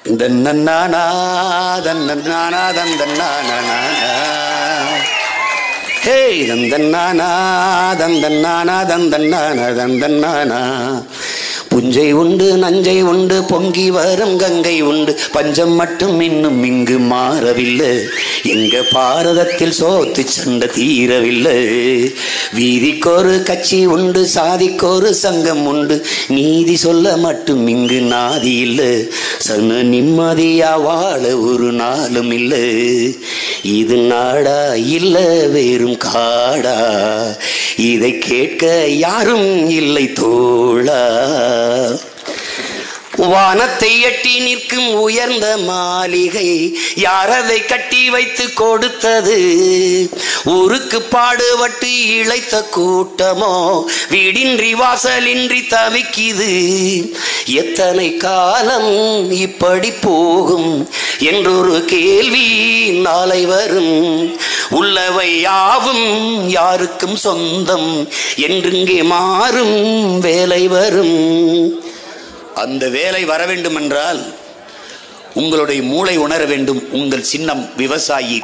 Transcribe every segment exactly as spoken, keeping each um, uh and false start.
தன்னன்னானா தன்னன்னானா தந்தன்னானா ஹே தந்தன்னானா தந்தன்னானா தந்தன்னானா தந்தன்னானா புஞ்சை உண்டு நஞ்சை உண்டு பொங்கி வரும் கங்கை உண்டு பஞ்சம் மட்டும் இன்னும் இங்கு மாறவில்லை எங்க பாரதத்தில் சோத்து சண்டை தீரவில்லை வீதிக்கொரு கட்சி உண்டு சாதிக்கொரு சங்கம் உண்டு நீதி சொல்ல மட்டும் இங்கு நாதி இல்லை சன நிம்மதியா வாழ ஒரு நாளும் இல்லை இது நாடா இல்ல வேறும் காடா இதை கேட்க யாரும் இல்லை தோழா வானத்தை எட்டி நிற்கும் உயர்ந்த மாளிகை யாரதை கட்டி வைத்து கொடுத்தது ஊருக்கு பாடுபட்டு இழைத்த கூட்டமோ வீடின்றி வாசலின்றி தவிக்குது எத்தனை காலம் இப்படி போகும் என்றொரு கேள்வி நாளை வரும் உள்ளவை யாவும் யாருக்கும் சொந்தம் என்றுங்கே மாறும் வேலை வரும் அந்த வேலை வர வேண்டும் என்றால் உங்களுடைய மூளை உணர வேண்டும் உங்கள் சின்னம் விவசாயி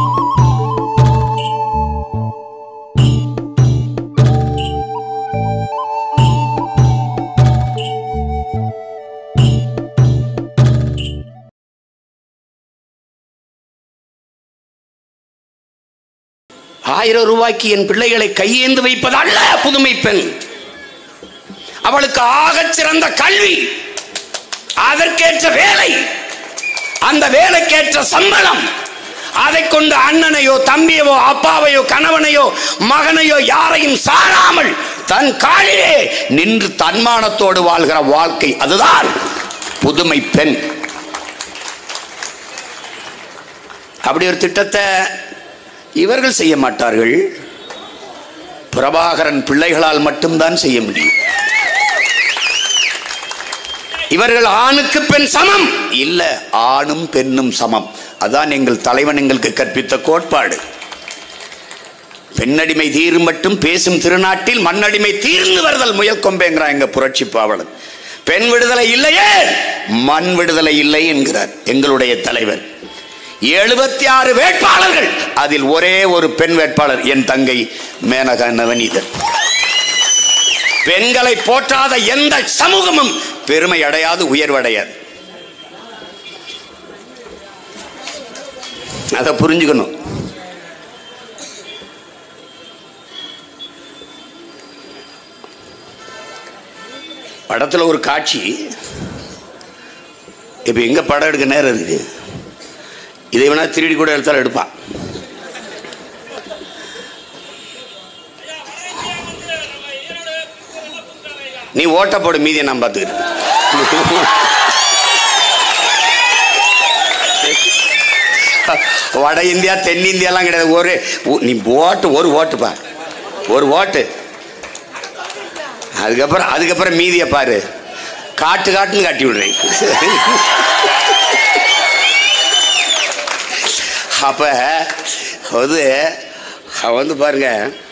ஆயிரம் ரூபாய்க்கு என் பிள்ளைகளை கையேந்து வைப்பதல்ல புதுமை பெண் அவளுக்கு ஆகச் சிறந்த கல்வி அதற்கேற்ற வேலை அந்த வேலைக்கேற்ற சம்பளம் அதை கொண்டு அண்ணனையோ தம்பியோ அப்பாவையோ கணவனையோ மகனையோ யாரையும் சாராமல் தன் காலிலே நின்று தன்மானத்தோடு வாழ்கிற வாழ்க்கை அதுதான் புதுமை பெண் அப்படி ஒரு திட்டத்தை இவர்கள் செய்ய மாட்டார்கள் பிரபாகரன் பிள்ளைகளால் மட்டும்தான் செய்ய முடியும் இவர்கள் ஆணுக்கு பெண் சமம் இல்ல ஆணும் பெண்ணும் சமம் அதான் எங்கள் தலைவன் எங்களுக்கு கற்பித்த கோட்பாடு பெண்ணடிமை தீரும் மட்டும் பேசும் திருநாட்டில் மண்ணடிமை தீர்ந்து வருதல் முயல் கொம்பேங்கிறான் எங்க புரட்சி பாவலன் பெண் விடுதலை இல்லையே மண் விடுதலை இல்லை என்கிறார் எங்களுடைய தலைவர் எழுபத்தி ஆறு வேட்பாளர்கள் அதில் ஒரே ஒரு பெண் வேட்பாளர் என் தங்கை மேனகா நவநீதன் பெண்களை போற்றாத எந்த சமூகமும் பெருமை அடையாது உயர்வடையாது அதை புரிஞ்சுக்கணும் படத்துல ஒரு காட்சி இப்ப எங்க படம் எடுக்க நேரம் இருக்கு இதை வேணா திருடி கூட எடுத்தாலும் எடுப்பான் நீ ஓட்ட போடு மீதியை நான் பார்த்துக்கிறேன் வட இந்தியா தென்னிந்தியாலாம் கிடையாது ஒரு நீ ஓட்டு ஒரு ஓட்டுப்பா ஒரு ஓட்டு அதுக்கப்புறம் அதுக்கப்புறம் மீதியை பாரு காட்டு காட்டுன்னு காட்டி விடுறேன் அப்ப அது வந்து பாருங்க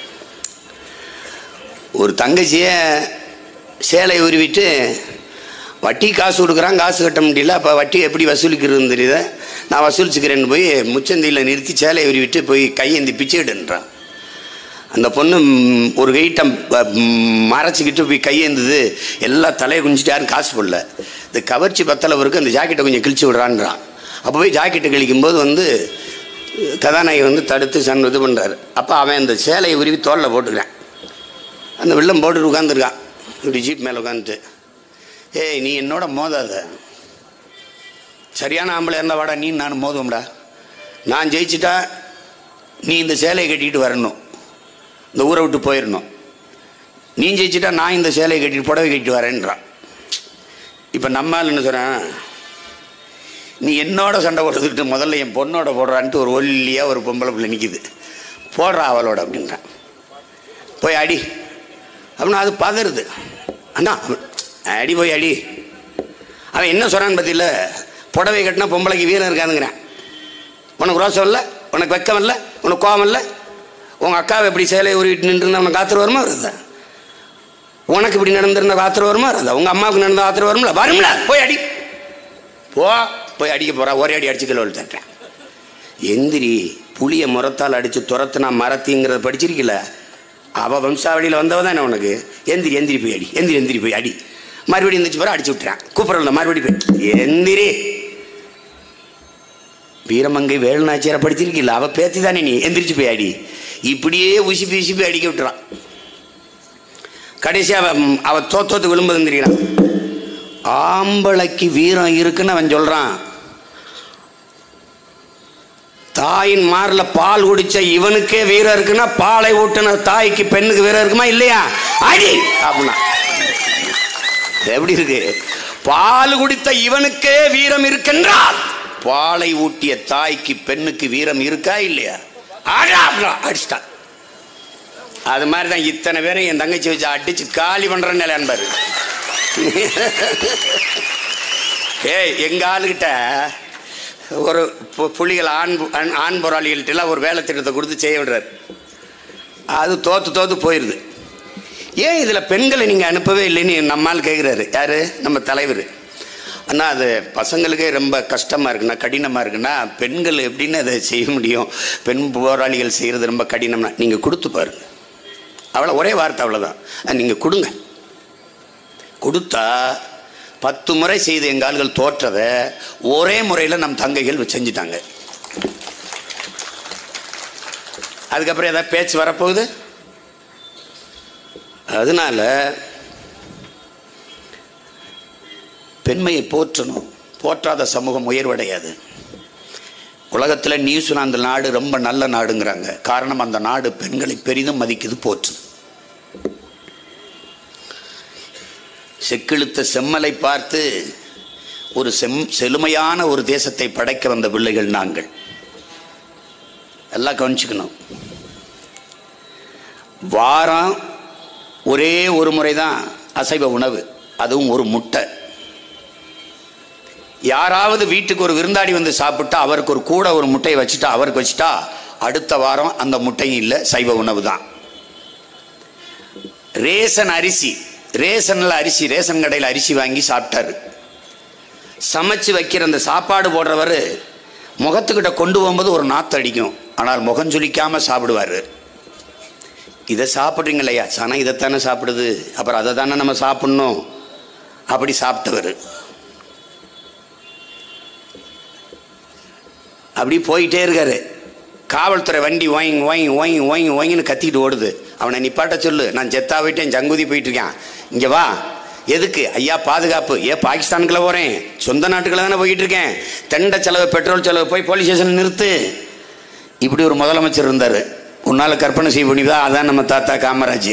ஒரு தங்கச்சிய சேலை உருவிட்டு வட்டி காசு கொடுக்குறான் காசு கட்ட முடியல அப்போ வட்டி எப்படி வசூலிக்கிறதுன்னு தெரியுத நான் வசூலிச்சுக்கிறேன்னு போய் முச்சந்தியில் நிறுத்தி சேலை உருவிட்டு போய் கையேந்தி பிச்சைடுன்றான் அந்த பொண்ணு ஒரு கைட்டை மறைச்சிக்கிட்டு போய் கையேந்துது எல்லா தலையை குஞ்சிட்டு யாரும் காசு போடல இந்த கவர்ச்சி பத்தளவருக்கு அந்த ஜாக்கெட்டை கொஞ்சம் கிழிச்சு விட்றான்றான் அப்போ போய் ஜாக்கெட்டை கிழிக்கும்போது வந்து கதாநாயகி வந்து தடுத்து சன் இது பண்ணுறாரு அப்போ அவன் அந்த சேலையை உருவி தோளில் போட்டுக்கிறான் அந்த வெள்ளம் போட்டுட்டு உட்காந்துருக்கான் இப்படி ஜீப் மேலே உட்காந்துட்டு ஏய் நீ என்னோட மோதாத சரியான ஆம்பளை இருந்தால் வாடா நீ நான் மோதுவோம்டா நான் ஜெயிச்சிட்டா நீ இந்த சேலையை கட்டிக்கிட்டு வரணும் இந்த ஊரை விட்டு போயிடணும் நீ ஜெயிச்சிட்டா நான் இந்த சேலையை கட்டிட்டு புடவை கட்டிட்டு வரேன்றான் இப்போ நம்மால் என்ன சொல்கிறேன் நீ என்னோட சண்டை போடுறதுக்கிட்டு முதல்ல என் பொண்ணோட போடுறான்ட்டு ஒரு ஒல்லியாக ஒரு பொம்பளை பிள்ளை நிற்கிது போடுறா அவளோட அப்படின்றான் போய் அடி அப்படின்னா அது பதறுது அண்ணா அடி போய் அடி அவன் என்ன சொல்கிறான்னு பற்றியில புடவை கட்டினா பொம்பளைக்கு வீரம் இருக்காதுங்கிறேன் உனக்கு ரோசம் இல்லை உனக்கு வெக்கம் இல்லை உனக்கு கோபம் இல்லை உங்கள் அக்காவை எப்படி சேலையை உருவிட்டு நின்றுருந்தா உனக்கு ஆத்திரம் வருமா வருதா உனக்கு இப்படி நடந்திருந்த ஆத்திரம் வருமா வருதா உங்கள் அம்மாவுக்கு நடந்த ஆத்திரம் வரும்ல வரும்ல போய் அடி ஓ போய் அடிக்க போறா, ஒரே அடி அடிச்சு கிலோ தட்டுறேன். எந்திரி, புளிய முறத்தால் அடிச்சு துரத்துனா மரத்திங்கிறத படிச்சிருக்கல, அவள் வம்சாவளியில் வந்தவ தானே உனக்கு. எந்திரி எந்திரி போய் அடி, எந்திரி எந்திரி போய் அடி. மறுபடியும் எந்திரிச்சு போற அடிச்சு விட்டுறான். கூப்பிடல மறுபடியும் போய் எந்திரி. வீரமங்கை வேலுநாச்சியாரை படிச்சிருக்கல, அவள் பேத்தி தானே நீ, எந்திரிச்சு போய் அடி. இப்படியே உசிப்பி உசிப்பி அடிக்க விட்டுறான். கடைசி அவ அவ தோத்தோத்து விழும்பு தெரிகிறான். ஆம்பளைக்கு வீரம் இருக்குன்னு அவன் சொல்றான். தாயின் மார்ல பால் குடிச்ச இவனுக்கே வீரம் இருக்குன்னா பாலை ஊட்டின தாய்க்கு பெண்ணுக்கு வீரம் இருக்குமா இல்லையா? அடி அப்படின்னா எப்படி இருக்கு? பால் குடித்த இவனுக்கே வீரம் இருக்கின்றால் பாலை ஊட்டிய தாய்க்கு பெண்ணுக்கு வீரம் இருக்கா இல்லையா? அடிச்சிட்டான். அது மாதிரிதான் இத்தனை பேரும் என் தங்கச்சி வச்சு அடிச்சு காலி பண்றேன்னு நிலையான்பாரு. ஏய், எங்க ஆளுகிட்ட ஒரு புலிகள் ஆண் ஆண் போராளிகள்ட்ட ஒரு வேலை திட்டத்தை கொடுத்து செய்ய விடுறாரு. அது தோத்து தோத்து போயிடுது. ஏன் இதில் பெண்களை நீங்கள் அனுப்பவே இல்லைன்னு நம்மால் கேட்குறாரு. யார்? நம்ம தலைவர். ஆனால் அது பசங்களுக்கே ரொம்ப கஷ்டமாக இருக்குண்ணா, கடினமாக இருக்குன்னா பெண்கள் எப்படின்னு அதை செய்ய முடியும்? பெண் போராளிகள் செய்கிறது ரொம்ப கடினம்னா நீங்கள் கொடுத்து பாருங்க. அவ்வளோ, ஒரே வார்த்தை, அவ்வளோதான். நீங்கள் கொடுங்க. கொடுத்தா பத்து முறை செய்து எங்கள் ஆள்கள் தோற்றதை ஒரே முறையில் நம் தங்கைகள் செஞ்சுட்டாங்க. அதுக்கப்புறம் ஏதாவது பேச்சு வரப்போகுது. அதனால பெண்மையை போற்றணும். போற்றாத சமூகம் உயர்வடையாது. உலகத்தில் நியூசிலாந்து அந்த நாடு ரொம்ப நல்ல நாடுங்கிறாங்க. காரணம், அந்த நாடு பெண்களை பெரிதும் மதிக்குது, போற்றுது. செக்கிழுத்த செம்மலை பார்த்து ஒரு செம் செழுமையான ஒரு தேசத்தை படைக்க வந்த பிள்ளைகள் நாங்கள். எல்லாம் கவனிச்சுக்கணும். வாரம் ஒரே ஒரு முறை தான் அசைவ உணவு, அதுவும் ஒரு முட்டை. யாராவது வீட்டுக்கு ஒரு விருந்தாடி வந்து சாப்பிட்டா அவருக்கு ஒரு கூட ஒரு முட்டையை வச்சுட்டா அவருக்கு வச்சுட்டா அடுத்த வாரம் அந்த முட்டையும் இல்லை, சைவ உணவு தான். ரேசன் அரிசி, ரேசன்ல அரிசி, ரேசன் கடையில் அரிசி வாங்கி சாப்பிட்டாரு. சமைச்சு வைக்கிற அந்த சாப்பாடு போடுறவர் முகத்துக்கிட்ட கொண்டு போகும்போது ஒரு நாத்து அடிக்கும், ஆனால் முகம் சுளிக்காம சாப்பிடுவார். இதை சாப்பிட்றீங்க இல்லையா, சனம் இதைத்தானே சாப்பிடுது, அப்புறம் அதை தானே நம்ம சாப்பிட்ணும், அப்படி சாப்பிட்டவர். அப்படி போயிட்டே இருக்காரு. காவல்துறை வண்டி ஒயின் ஒயின் ஒயின் ஒயின் ஒயின்னு கத்திக்கிட்டு ஓடுது. அவனை நிப்பாட்ட சொல்லு, நான் செத்தா போயிட்டேன், ஜங்குதி போயிட்டு இருக்கேன், இங்கே வா. எதுக்கு? ஐயா பாதுகாப்பு. ஏன் பாகிஸ்தானுக்குள்ள போகிறேன், சொந்த நாட்டுக்குள்ள தானே போய்கிட்டு இருக்கேன், தெண்ட செலவு பெட்ரோல் செலவு, போய் போலீஸ் ஸ்டேஷன் நிறுத்து. இப்படி ஒரு முதலமைச்சர் இருந்தார். உன்னால் கற்பனை செய்ய முடியுதா? அதான் நம்ம தாத்தா காமராஜ்.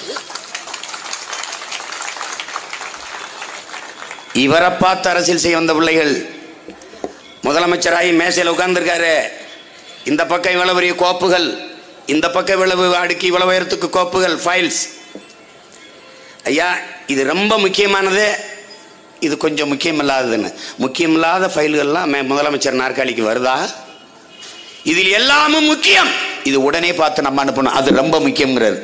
இவரை பார்த்து அரசியல் செய்ய வந்த பிள்ளைகள். முதலமைச்சராகி மேசையில் உட்கார்ந்துருக்காரு. இந்த பக்கம் இவ்வளவு பெரிய கோப்புகள், இந்த பக்கம் இவ்வளவு அடுக்கி இவ்வளவு உயரத்துக்கு கோப்புகள், ஃபைல்ஸ். ஐயா, இது ரொம்ப முக்கியமானது, இது கொஞ்சம் முக்கியமில்லாததுன்னு. முக்கியமில்லாத ஃபைல்கள்லாம் முதலமைச்சர் நாற்காலிக்கு வருதா? இதில் எல்லாமும் முக்கியம், இது உடனே பார்த்து நம்ம அனுப்பணும், அது ரொம்ப முக்கியங்கிறார்.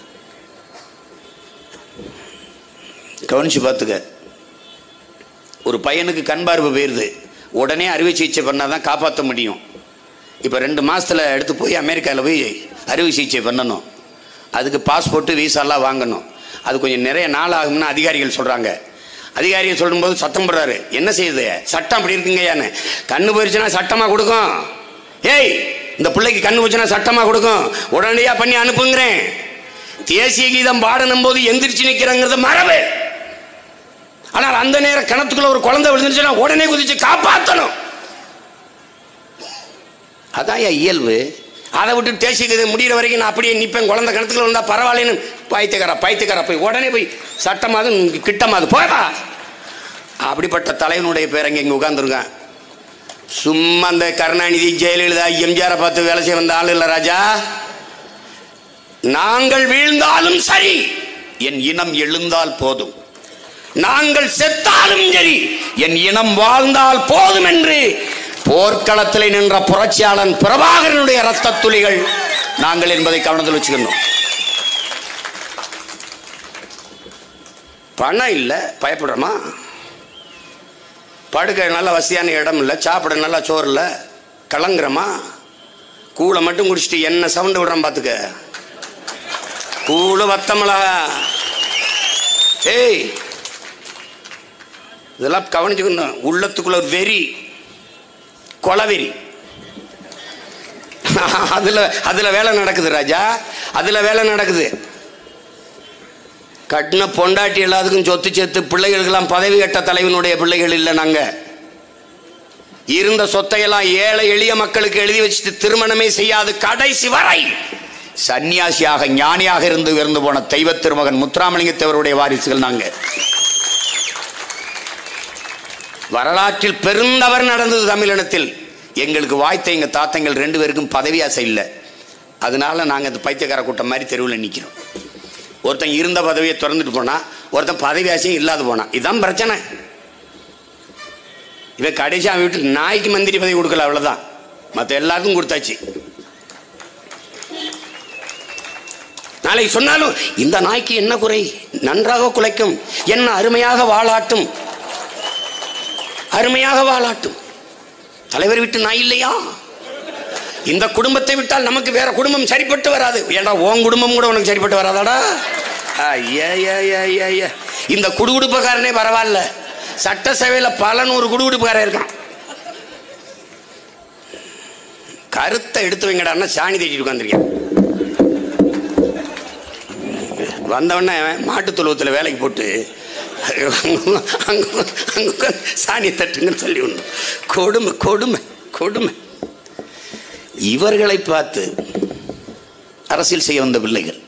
கவனிச்சு பார்த்துக்க. ஒரு பையனுக்கு கண் பார்வை போயிருது, உடனே அறுவை சிகிச்சை பண்ணாதான் காப்பாற்ற முடியும். இப்போ ரெண்டு மாதத்தில் எடுத்து போய் அமெரிக்காவில் போய் அறுவை சிகிச்சை பண்ணணும். அதுக்கு பாஸ்போர்ட்டு வீசாலாம் வாங்கணும். அது கொஞ்சம் நிறைய நாள் ஆகும்னு அதிகாரிகள் சொல்கிறாங்க. அதிகாரிகள் சொல்லும்போது சத்தம் போடுறாரு, என்ன செய்யுது, சட்டம் அப்படி இருக்குங்கய்யான்னு. கண்ணு போயிடுச்சுன்னா சட்டமாக கொடுக்கும். ஏய், இந்த பிள்ளைக்கு கண்ணு போச்சுன்னா சட்டமாக கொடுக்கும், உடனடியாக பண்ணி அனுப்புங்கிறேன். தேசிய கீதம் பாடணும் போது எந்திரிச்சு நிற்கிறங்கிறது மரபு. ஆனால் அந்த நேரம் கிணத்துக்குள்ள ஒரு குழந்தை விழுந்துச்சுன்னா உடனே குதிச்சு காப்பாற்றணும். அதான் என் இயல்பு. அதை விட்டு தேசிய முடிகிற வரைக்கும் நான் அப்படியே நிற்பேன். குழந்தை கிணத்துக்குள்ள வந்தா பரவாயில்லன்னு பாய்த்துக்காரா பாய்த்துக்காரா போய் உடனே போய் சட்டமாவது கிட்டமாவது போடா. அப்படிப்பட்ட தலைவனுடைய பேர் அங்கே இங்கே உட்கார்ந்துருக்கான். சும்மா அந்த கருணாநிதி, ஜெயலலிதா, எம்ஜிஆரை பார்த்து வேலை செய்ய வந்த ஆள் இல்லை ராஜா. நாங்கள் வீழ்ந்தாலும் சரி, என் இனம் எழுந்தால் போதும், நாங்கள் செத்தாலும் சரி, என் இனம் வாழ்ந்தால் போதும் என்று போர்க்களத்தில் நின்ற புரட்சியாளன் பிரபாகரனுடைய ரத்த துளிகள் நாங்கள் என்பதை கவனத்தில் வச்சுக்கணும். பணம் இல்லை பயப்படுறோமா? படுக்க நல்ல வசதியான இடம் இல்லை, சாப்பிட நல்லா சோறு இல்லை, கலங்குறமா கூளை மட்டும் குடிச்சிட்டு என்ன சவுண்டு விடுறான் பார்த்துக்க. கூழு வத்தமிளகா. ஏய் இதெல்லாம் கவனிச்சுக்கணும். உள்ளத்துக்குள்ள ஒரு வெறி, கொலவெறி. அதுல அதுல வேலை நடக்குது ராஜா, அதுல வேலை நடக்குது. கட்டின பொண்டாட்டி எல்லாத்துக்கும் சொத்து சேர்த்து பிள்ளைகளுக்கெல்லாம் பதவி கட்ட தலைவனுடைய பிள்ளைகள் இல்லை. நாங்க இருந்த சொத்தையெல்லாம் ஏழை எளிய மக்களுக்கு எழுதி வச்சுட்டு திருமணமே செய்யாது கடைசி வரை சன்னியாசியாக ஞானியாக இருந்து உயர்ந்து போன தெய்வ திருமகன் முத்துராமலிங்கத்தேவருடைய வாரிசுகள் நாங்க. வரலாற்றில் பெருந்தவர் நடந்தது தமிழினத்தில். எங்களுக்கு வாய்த்த எங்க தாத்தங்கள் ரெண்டு பேருக்கும் பதவி ஆசை இல்லை. அதனால நாங்கள் அந்த பைத்தியக்கார கூட்டம் மாதிரி தெருவில் நிற்கிறோம். ஒருத்தன் இருந்த பதவியை திறந்துட்டு போனா, ஒருத்தன் பதவி ஆசையும் இல்லாது போனா. இதுதான் பிரச்சனை. இவன் கடைசி அவன் வீட்டு நாய்க்கு மந்திரி பதவி கொடுக்கல, அவ்வளவுதான். மற்ற எல்லாருக்கும் கொடுத்தாச்சு. நாளைக்கு சொன்னாலும் இந்த நாய்க்கு என்ன குறை, நன்றாக குலைக்கும், என்ன அருமையாக வாழாட்டும், அருமையாக வாழாட்டும். தலைவர் வீட்டு நாய் இல்லையா? இந்த குடும்பத்தை விட்டால் நமக்கு வேற குடும்பம் சரிப்பட்டு வராது. ஏண்டா உன் குடும்பம் கூட உனக்கு சரிப்பட்டு வராதாடா? இந்த குடுகுடுப்புக்காரனே பரவாயில்ல, சட்டசபையில் பல நூறு குடுகுடுப்புக்காரன் இருக்கான். கருத்தை எடுத்து வைங்கடான்னா சாணி தேய்ச்சிட்டு உட்காந்துருக்கேன். வந்தவொடனே மாட்டு தொழுவத்தில் வேலைக்கு போட்டு அங்கே சாணி தட்டுங்கன்னு சொல்லி ஒன்று. கொடுமை கொடுமை கொடுமை. இவர்களை பார்த்து அரசியல் செய்ய வந்த பிள்ளைகள்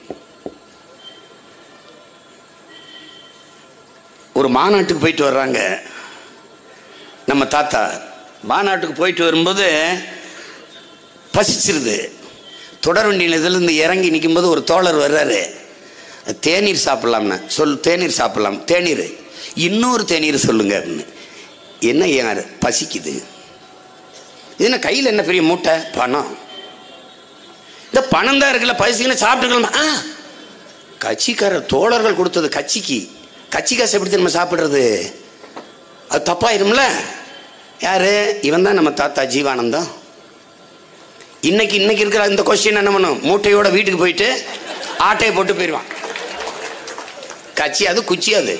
ஒரு மாநாட்டுக்கு போயிட்டு வர்றாங்க. நம்ம தாத்தா மாநாட்டுக்கு போயிட்டு வரும்போது பசிச்சிருது. தொடர் வண்டி நிலையத்திலிருந்து இறங்கி நிற்கும்போது ஒரு தோழர் வர்றாரு. தேநீர் சாப்பிடலாம்னா சொல், தேநீர் சாப்பிடலாம், தேநீர் இன்னொரு தேநீர் சொல்லுங்க அப்படின்னு. என்ன யார் பசிக்குது? இது என்ன கையில் என்ன பெரிய மூட்டை பணம்? இந்த பணம் தான் இருக்குல்ல, பசிக்குன்னு சாப்பிட்டுக்கலாம். ஆ கட்சிக்கார தோழர்கள் கொடுத்தது கட்சிக்கு. கட்சி காசு எப்படி நம்ம சாப்பிட்றது? அது தப்பாயிரும்ல. யாரு இவன் தான் நம்ம தாத்தா ஜீவானந்தம். இன்னைக்கு இன்னைக்கு இருக்கிற இந்த கொஸ்டின் என்ன பண்ணும்? மூட்டையோட வீட்டுக்கு போயிட்டு ஆட்டையை போட்டு போயிடுவான். கட்சி அது குச்சி அது.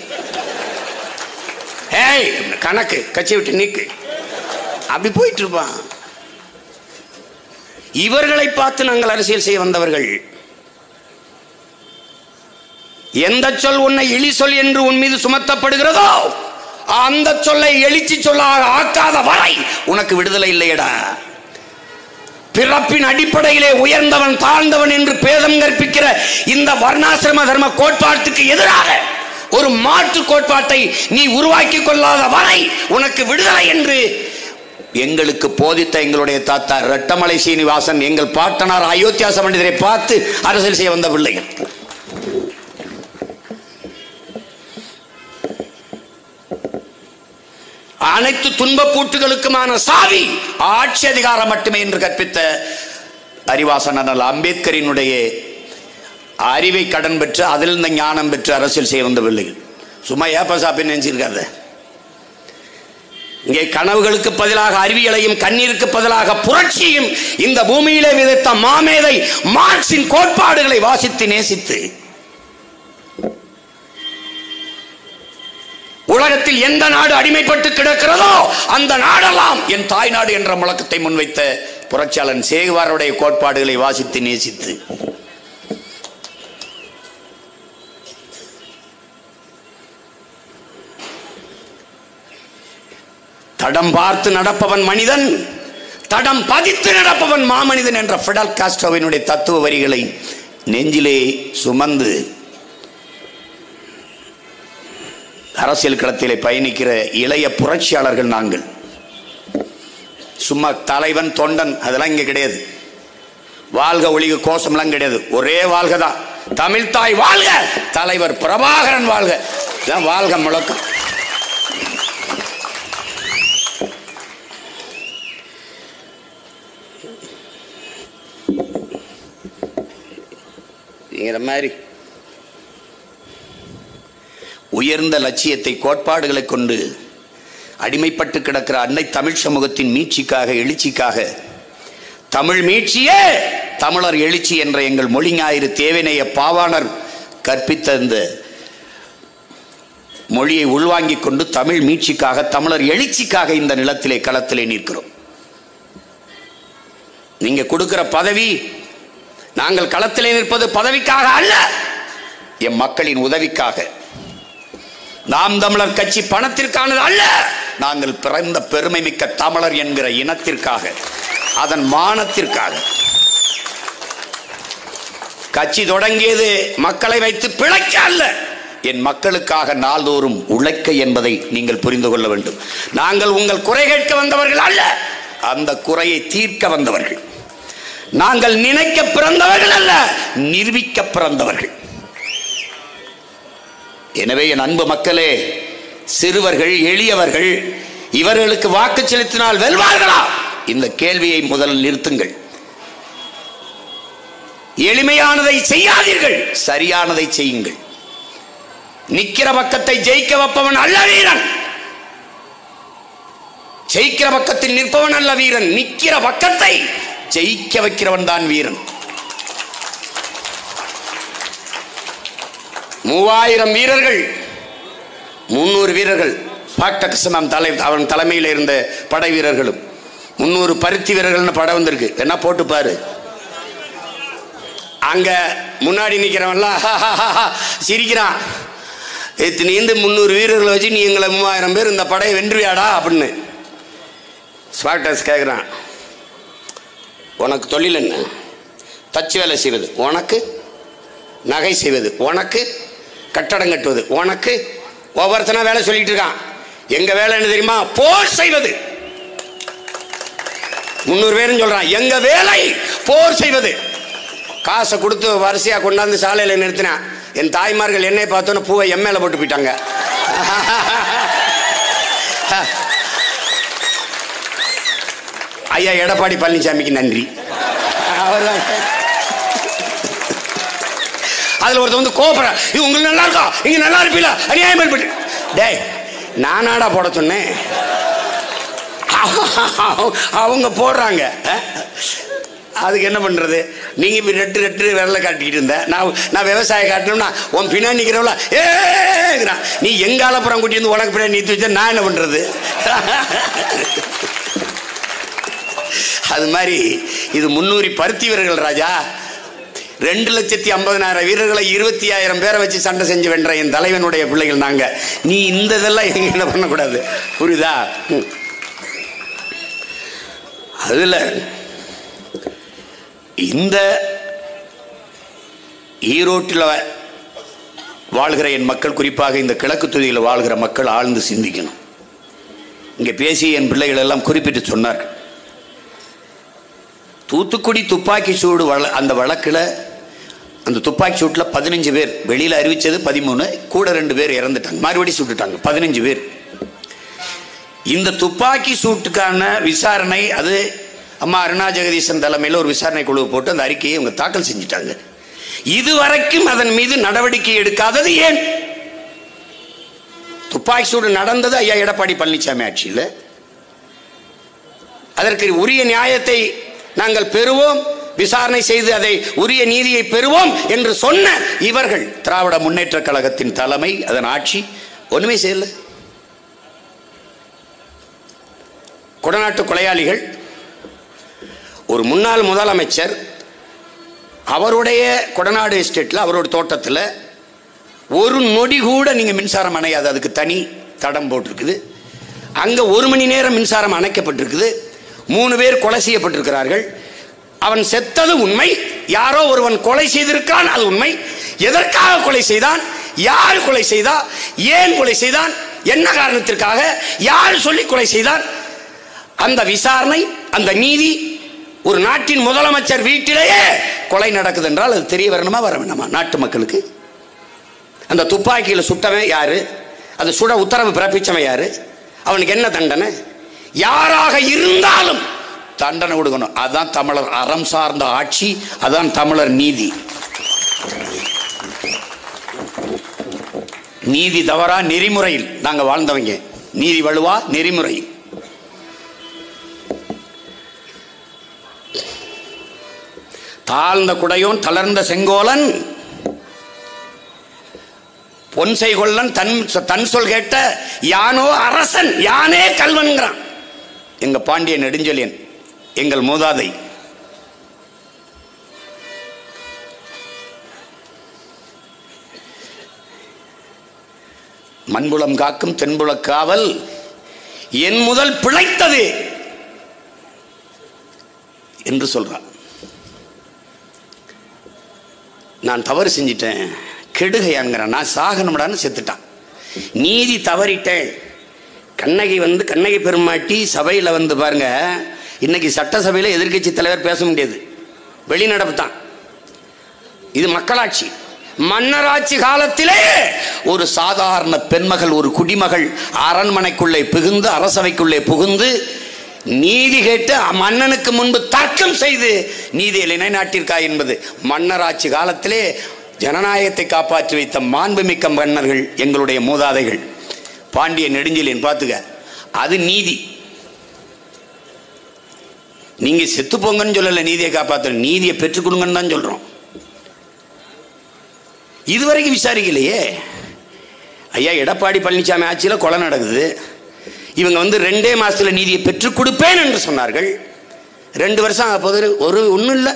ஏய் கணக்கு கட்சி விட்டு நீக்கு, அப்படி போயிட்டு இருப்பான். இவர்களை பார்த்து நாங்கள் அரசியல் செய்ய வந்தவர்கள். எந்த சொல் உன்னை இழி சொல் என்று உன் மீது சுமத்தப்படுகிறதோ அந்த சொல்லை எழுச்சி சொல்லாக ஆக்காத வரை உனக்கு விடுதலை இல்லையடா. பிறப்பின் அடிப்படையிலே உயர்ந்தவன் தாழ்ந்தவன் என்று பேதம் கற்பிக்கிற இந்த வர்ணாசிரம தர்ம கோட்பாட்டுக்கு எதிராக ஒரு மாற்று கோட்பாட்டை நீ உருவாக்கி கொள்ளாத வரை உனக்கு விடுதலை என்று எங்களுக்கு போதித்த எங்களுடைய தாத்தா ரெட்டமலை சீனிவாசன், எங்கள் பாட்டனார் அயோத்தியாச பண்டிதரை பார்த்து அரசியல் செய்ய வந்த பிள்ளைகள். அனைத்து துன்ப பூட்டுகளுக்குமான சாவி ஆட்சி அதிகாரம் மட்டுமே என்று கற்பித்த அறிவாசன் அம்பேத்கரினுடைய அறிவை கடன் பெற்று அதில் இந்த ஞானம் பெற்று அரசியல் செய்ய வந்த பிள்ளைகள். சும்மா ஏப்ப சாப்பின்னு நினைச்சிருக்காத. இங்கே கனவுகளுக்கு பதிலாக அறிவியலையும் கண்ணீருக்கு பதிலாக புரட்சியும் இந்த பூமியிலே விதைத்த மாமேதை மார்க்சின் கோட்பாடுகளை வாசித்து நேசித்து உலகத்தில் எந்த நாடு அடிமைப்பட்டு கிடக்கிறதோ அந்த நாடெல்லாம் என் தாய் நாடு என்ற முழக்கத்தை முன்வைத்த புரட்சியாளன் சேகுவாருடைய கோட்பாடுகளை வாசித்து நேசித்து தடம் பார்த்து நடப்பவன் மனிதன், தடம் பதித்து நடப்பவன் மாமனிதன் என்ற ஃபிடல் காஸ்ட்ரோவினுடைய தத்துவ வரிகளை நெஞ்சிலே சுமந்து அரசியல் களத்திலே பயணிக்கிற இளைய புரட்சியாளர்கள் நாங்கள். சும்மா தலைவன் தொண்டன் அதெல்லாம் இங்க கிடையாது. வாழ்க ஒளிக கோஷம்லாம் கிடையாது. ஒரே வாழ்க தான். தமிழ் தாய் வாழ்க, தலைவர் பிரபாகரன் வாழ்க, வாழ்க முழக்கம். மாதிரி உயர்ந்த லட்சியத்தை கோட்பாடுகளை கொண்டு அடிமைப்பட்டு கிடக்கிற அன்னை தமிழ் சமூகத்தின் மீட்சிக்காக, எழுச்சிக்காக, தமிழ் மீட்சியே தமிழர் எழுச்சி என்ற எங்கள் மொழி ஞாயிறு தேவநேய பாவாணர் கற்பித்த இந்த மொழியை உள்வாங்கிக் கொண்டு தமிழ் மீட்சிக்காக, தமிழர் எழுச்சிக்காக இந்த நிலத்திலே களத்திலே நிற்கிறோம். நீங்க கொடுக்கிற பதவி, நாங்கள் களத்திலே நிற்பது பதவிக்காக அல்ல, என் மக்களின் உதவிக்காக. நாம் தமிழர் கட்சி பணத்திற்கானது அல்ல, நாங்கள் பிறந்த பெருமை மிக்க தமிழர் என்கிற இனத்திற்காக, அதன் மானத்திற்காக. கட்சி தொடங்கியது மக்களை வைத்து பிழைக்க அல்ல, என் மக்களுக்காக நாள்தோறும் உழைக்க என்பதை நீங்கள் புரிந்து கொள்ள வேண்டும். நாங்கள் உங்கள் குறை கேட்க வந்தவர்கள் அல்ல, அந்த குறையை தீர்க்க வந்தவர்கள். நாங்கள் நினைக்க பிறந்தவர்கள் அல்ல, நிரூபிக்க பிறந்தவர்கள். எனவே என் அன்பு மக்களே, சிறுவர்கள், எளியவர்கள், இவர்களுக்கு வாக்கு செலுத்தினால் வெல்வார்களா? இந்த கேள்வியை முதலில் நிறுத்துங்கள். எளிமையானதை செய்யாதீர்கள், சரியானதை செய்யுங்கள். நிக்கிற பக்கத்தை ஜெயிக்க வைப்பவன் அல்ல வீரன், ஜெயிக்கிற பக்கத்தில் நிற்பவன் அல்ல வீரன், நிக்கிற பக்கத்தை ஜெயிக்க வைக்கிறவன் தான் வீரன். மூவாயிரம் வீரர்கள், முன்னூறு வீரர்கள், தலை அவன் தலைமையில் இருந்த படை வீரர்களும், முன்னூறு பருத்தி வீரர்கள் படம் வந்திருக்கு. என்ன போட்டு பாரு. அங்க முன்னாடி நிக்கிறவன்லாம் சிரிக்கிறான். இத்தனை முன்னூறு வீரர்களை வச்சு நீ எங்களை மூவாயிரம் பேர் இந்த படையை வென்றுவியாடா அப்படின்னு ஸ்பார்டஸ் கேட்குறான். உனக்கு தொழில் என்ன? தச்சு வேலை செய்வது உனக்கு, நகை செய்வது உனக்கு, கட்டடம் கட்டுவது உனக்கு. ஒவ்வொருத்தனா வேலை சொல்லிட்டு இருக்கான். எங்க வேலை என்ன தெரியுமா? போர் செய்வது. முன்னூறு பேரும் சொல்றான் எங்க வேலை போர் செய்வது. காசை கொடுத்து வரிசையா கொண்டாந்து சாலையில நிறுத்தினான். என் தாய்மார்கள் என்னை பார்த்தோன்னு பூவை எம்எல்ஏ போட்டு போயிட்டாங்க. ஐயா எடப்பாடி பழனிசாமிக்கு நன்றி. அதுல ஒருத்தர் வந்து கோபுரம், இது உங்களுக்கு நல்லா இருக்கா, இங்க நல்லா இருப்பீங்களா, அநியாயம் பண்ணி டேய் நானாடா போட சொன்னேன், அவங்க போடுறாங்க. அதுக்கு என்ன பண்றது? நீங்க இப்ப ரெட்டு ரெட்டு விரல காட்டிக்கிட்டு இருந்த, நான் நான் விவசாயம் காட்டணும்னா உன் பின்னாடி நிக்கிறவள ஏ நீ எங்காலப்புறம் கூட்டி வந்து உனக்கு பின்னாடி நிறுத்தி வச்சா நான் என்ன பண்றது? அது மாதிரி இது முன்னூறு பருத்தி வீரர்கள் ராஜா. ரெண்டு லட்சத்தி ஐம்பதனாயிரம் வீரர்களை இருபத்தி ஆயிரம் பேரை வச்சு சண்டை செஞ்சு வென்ற என் தலைவனுடைய பிள்ளைகள் நாங்க. நீ இந்த இதெல்லாம் எங்க என்ன பண்ணக்கூடாது, புரியுதா? அதுல இந்த ஈரோட்டில் வாழ்கிற என் மக்கள், குறிப்பாக இந்த கிழக்கு தொகுதியில் வாழ்கிற மக்கள் ஆழ்ந்து சிந்திக்கணும். இங்கே பேசி என் பிள்ளைகள் எல்லாம் குறிப்பிட்டு சொன்னார். தூத்துக்குடி துப்பாக்கி சூடு வழ அந்த வழக்கில், அந்த துப்பாக்கி சூட்டில் பதினஞ்சு பேர், வெளியில் அறிவித்தது பதிமூணு, கூட ரெண்டு பேர் இறந்துட்டாங்க, மறுபடி சுட்டுட்டாங்க, பதினஞ்சு பேர். இந்த துப்பாக்கி சூட்டுக்கான விசாரணை அது அம்மா அருணா ஜெகதீசன் தலைமையில் ஒரு விசாரணை குழு போட்டு அந்த அறிக்கையை அவங்க தாக்கல் செஞ்சிட்டாங்க. இதுவரைக்கும் அதன் மீது நடவடிக்கை எடுக்காதது ஏன்? துப்பாக்கி சூடு நடந்தது ஐயா எடப்பாடி பழனிசாமி ஆட்சியில். அதற்கு உரிய நியாயத்தை நாங்கள் பெறுவோம், விசாரணை செய்து அதை உரிய நீதியை பெறுவோம் என்று சொன்ன இவர்கள், திராவிட முன்னேற்ற கழகத்தின் தலைமை, அதன் ஆட்சி ஒண்ணுமே செய்யல. கொடநாட்டு கொலையாளிகள், ஒரு முன்னாள் முதலமைச்சர் அவருடைய கொடநாடு எஸ்டேட்டில், அவரோட தோட்டத்தில் ஒரு நொடி கூட நீங்கள் மின்சாரம் அணையாது, அதுக்கு தனி தடம் போட்டிருக்குது. அங்கே ஒரு மணி நேரம் மின்சாரம் அணைக்கப்பட்டிருக்குது. மூணு பேர் கொலை செய்யப்பட்டிருக்கிறார்கள். அவன் செத்தது உண்மை, யாரோ ஒருவன் கொலை செய்திருக்கான் அது உண்மை. எதற்காக கொலை செய்தான், யார் கொலை செய்தா, ஏன் கொலை செய்தான், என்ன காரணத்திற்காக, யார் சொல்லி கொலை செய்தான், அந்த விசாரணை, அந்த நீதி. ஒரு நாட்டின் முதலமைச்சர் வீட்டிலேயே கொலை நடக்குது என்றால் அது தெரிய வரணுமா, வர வேணுமா நாட்டு மக்களுக்கு? அந்த துப்பாக்கியில் சுட்டவன் யாரு, அது சுட உத்தரவு பிறப்பிச்சவன் யாரு, அவனுக்கு என்ன தண்டனை? யாராக இருந்தாலும் தண்டனை கொடுக்கணும். அதுதான் தமிழர் அறம் சார்ந்த ஆட்சி, அதான் தமிழர் நீதி. நீதி தவறா நெறிமுறையில் நாங்கள் வாழ்ந்தவங்க. நீதி வலுவா நெறிமுறை. தாழ்ந்த குடையோன் தளர்ந்த செங்கோலன் பொன்சை கொள்ளன் தன் தன் சொல் கேட்ட யானோ அரசன் யானே கல்வன்கிறான். எங்க பாண்டிய நெடுஞ்செழியன் எங்கள் மூதாதை. மண்புலம் காக்கும் தென்புல காவல் என் முதல் பிழைத்தது என்று சொல்றான். நான் தவறு செஞ்சிட்டேன் கெடுகையான்கிறான். நான் சாகணும்டான்னு செத்துட்டான். நீதி தவறிட்டேன். கண்ணகி வந்து கண்ணகி பெருமாட்டி சபையில் வந்து பாருங்க, இன்னைக்கு சட்டசபையில் எதிர்கட்சி தலைவர் பேச முடியாது, வெளிநடப்பு தான். இது மக்களாட்சி. மன்னராட்சி காலத்திலே ஒரு சாதாரண பெண்மகள், ஒரு குடிமகள் அரண்மனைக்குள்ளே புகுந்து, அரசவைக்குள்ளே புகுந்து நீதி கேட்டு மன்னனுக்கு முன்பு தர்க்கம் செய்து நீதியை நிலைநாட்டியிருக்காய் என்பது மன்னராட்சி காலத்திலே ஜனநாயகத்தை காப்பாற்றி வைத்த மாண்புமிக்க மன்னர்கள் எங்களுடைய மூதாதைகள். பாண்டிய நெடுஞ்செழியன் பார்த்துக்க, அது நீதி. நீங்க செத்து போங்கன்னு சொல்லல, நீதியை காப்பாற்ற, நீதியை பெற்றுக் கொடுங்கன்னு தான் சொல்றோம். இதுவரைக்கும் விசாரிக்கலையே. ஐயா எடப்பாடி பழனிசாமி ஆட்சியில் கொலை நடக்குது. இவங்க வந்து ரெண்டே மாசத்துல நீதியை பெற்றுக் கொடுப்பேன் என்று சொன்னார்கள். ரெண்டு வருஷம் அப்போது ஒரு ஒன்றும் இல்லை,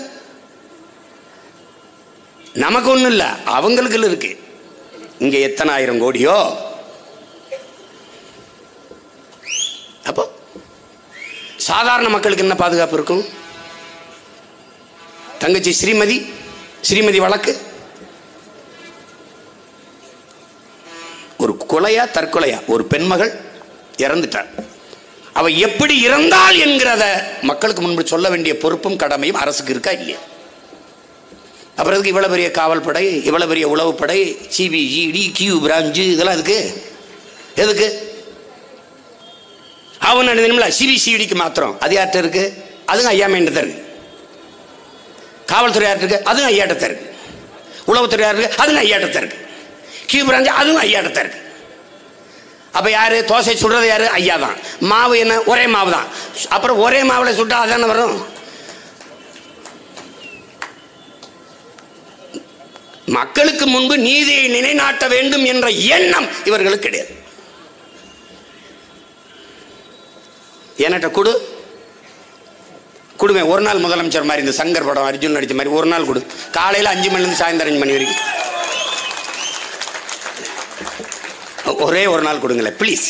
நமக்கு ஒன்றும் இல்லை, அவங்களுக்கு இருக்கு. இங்க எத்தனை ஆயிரம் கோடியோ. அப்போ சாதாரண மக்களுக்கு என்ன பாதுகாப்பு இருக்கும்? தங்கச்சி ஸ்ரீமதி ஸ்ரீமதி வழக்கு ஒரு கொலையா தற்கொலையா? ஒரு பெண்மகள் இறந்துட்டார். அவ எப்படி இறந்தாள் என்கிறத மக்களுக்கு முன்பு சொல்ல வேண்டிய பொறுப்பும் கடமையும் அரசுக்கு இருக்கா இல்லையா? அப்புறம் இதுக்கு இவ்வளவு பெரிய காவல் படை, இவ்வளவு பெரிய உளவுப்படை, சிபிஜிடி, கியூ பிரான்ச்சு, இதெல்லாம் எதுக்கு? எதுக்கு? அவன் நினைவுல சிபிசிடிக்கு மாத்திரம் அது யார்கிட்ட இருக்கு? அதுவும் ஐயா மேன்ட்டு இருக்கு. காவல்துறை யார்கிட்ட இருக்கு? அதுவும் ஐயாட்ட இருக்கு. உளவுத்துறை யார் இருக்கு? அதுவும் ஐயாட்ட இருக்கு. கியூ பிரான்ச்சு அதுவும் ஐயாட்ட இருக்கு. அப்ப யாரு தோசை சுடுறது? யாரு? ஐயா தான். மாவு என்ன? ஒரே மாவு தான். அப்புறம் ஒரே மாவுல சுட்டா அதான வரும். மக்களுக்கு முன்பு நீதியை நிலைநாட்ட வேண்டும் என்ற எண்ணம் இவர்களுக்கு கிடையாது. என்கிட்ட கொடு கொடுவேன். ஒரு நாள் முதலமைச்சர் மாதிரி, இந்த சங்கர் படம் அர்ஜுன் நடிச்ச மாதிரி ஒரு நாள் கொடு. காலையில் அஞ்சு மணிலேருந்து சாயந்தரம் அஞ்சு மணி வரைக்கும் ஒரே ஒரு நாள் கொடுங்களேன் ப்ளீஸ்.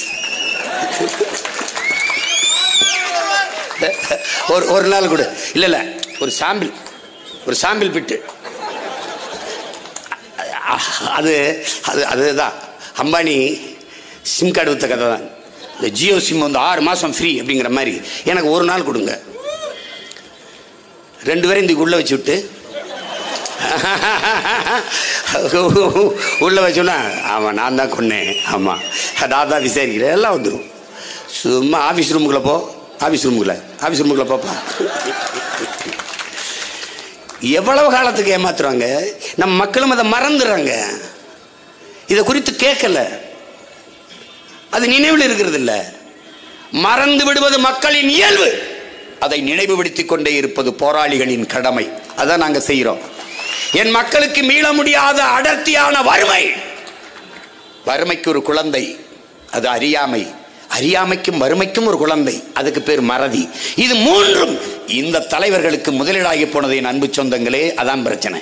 ஒரு ஒரு நாள் கொடு. இல்லை இல்லை, ஒரு சாம்பிள், ஒரு சாம்பிள் பிட்டு. அது அது அதுதான் அம்பானி சிம் கார்டு வித்த கதை தான். இந்த ஜியோ சிம் வந்து ஆறு மாதம் ஃப்ரீ அப்படிங்கிற மாதிரி எனக்கு ஒரு நாள் கொடுங்க. ரெண்டு பேரும் இந்த உள்ளே வச்சு விட்டு உள்ளே வச்சோன்னா ஆமாம் நான் தான் கொன்னேன், ஆமாம் நான் தான் விசாரிக்கிறேன், எல்லாம் வந்துடும். சும்மா ஆஃபீஸ் ரூமுக்குள்ளே போ, ஆஃபீஸ் ரூமுக்குள்ள ஆஃபீஸ் ரூமுக்குள்ளே போப்பா. எவ்வளவு காலத்துக்கு ஏமாத்துறாங்க. நம்ம மக்களும் அதை மறந்துடுறாங்க. இதை குறித்து கேட்கல, அது நினைவில் இருக்கிறது இல்லை. மறந்து விடுவது மக்களின் இயல்பு. அதை நினைவுபடுத்திக் கொண்டே இருப்பது போராளிகளின் கடமை. அதான் நாங்கள் செய்கிறோம். என் மக்களுக்கு மீள முடியாத அடர்த்தியான வறுமை, வறுமைக்கு ஒரு குழந்தை அது அறியாமை, அறியாமைக்கும் வறுமைக்கும் ஒரு குழந்தை, அதுக்கு பேர் மறதி. இது மூன்றும் இந்த தலைவர்களுக்கு முதலீடாகி போனது. என் அன்பு சொந்தங்களே, அதான் பிரச்சனை.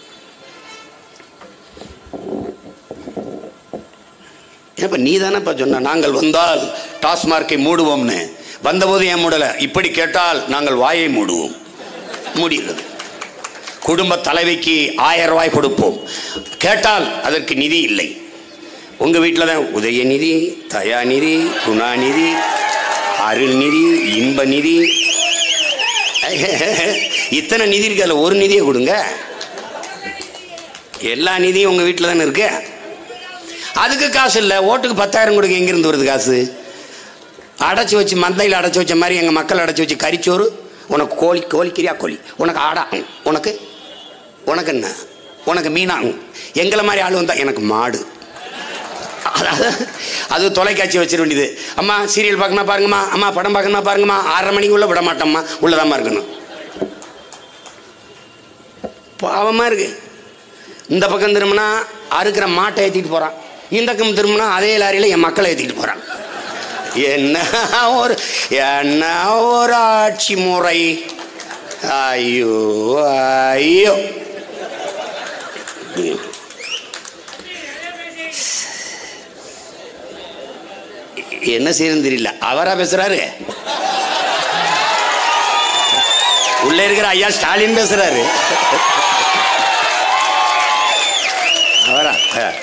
இப்ப நீ தானேப்பா சொன்ன நாங்கள் வந்தால் டாஸ்மார்க்கை மூடுவோம்னு. வந்தபோது ஏன் மூடல? இப்படி கேட்டால் நாங்கள் வாயை மூடுவோம். மூடிடுறது. குடும்ப தலைவிக்கு ஆயிரம் ரூபாய் கொடுப்போம், கேட்டால் அதற்கு நிதி இல்லை. உங்க வீட்டில் தான் உதயநிதி, தயாநிதி, குணாநிதி, அருள்நிதி, இன்ப நிதி, இத்தனை நிதி இருக்கு. அதில் ஒரு நிதியை கொடுங்க. எல்லா நிதியும் உங்க வீட்டில் தானே இருக்கு. அதுக்கு காசு இல்லை. ஓட்டுக்கு பத்தாயிரம் கொடுங்க. எங்கிருந்து வருது காசு? அடைச்சி வச்சு மந்தையில் அடைச்சி வச்ச மாதிரி எங்கள் மக்கள் அடைச்சி வச்சு கறிச்சோறு. உனக்கு கோழி கோழிக்கிறியா கோழி, உனக்கு ஆடா, உனக்கு உனக்கு என்ன, உனக்கு மீனா. எங்களை மாதிரி ஆள் வந்தால் எனக்கு மாடு. அதாவது அது தொலைக்காட்சி வச்சிட வேண்டியது. அம்மா சீரியல் பார்க்கணுமா பாருங்கம்மா, அம்மா படம் பார்க்கணுமா பாருங்கம்மா, ஆறரை மணிக்கு உள்ள விட மாட்டோம்மா, உள்ளதாம்மா இருக்கணும். பாவமாக இருக்கு. இந்த பக்கம் திரும்பினா அறுக்கிற மாட்டை ஏற்றிட்டு போகிறான், இந்த பக்கம் திரும்பினா அதே லாரியில் என் மக்களை ஏற்றிட்டு போகிறான். என்ன ஒரு என்ன ஒரு ஆட்சி முறை! ஐயோ ஐயோ! என்ன செய்யணும் தெரியல. அவரா பேசுறாரு, உள்ள இருக்கிற ஐயா ஸ்டாலின் பேசுறாரு. அவரா?